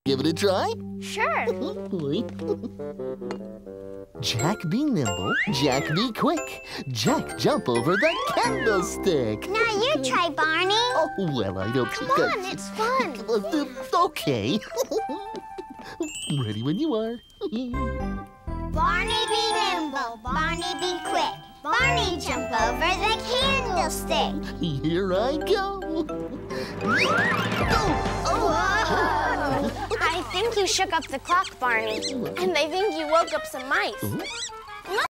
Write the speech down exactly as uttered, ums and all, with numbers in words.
Give it a try. Sure. Jack be nimble, Jack be quick. Jack jump over the candlestick. Now you try, Barney. Oh, well, I don't Come think on, it's fun. Uh, okay. Ready when you are. Barney be nimble, Barney be quick. Barney jump over the candlestick. Here I go. Whoa! I think you shook up the clock, Barney. And I think you woke up some mice.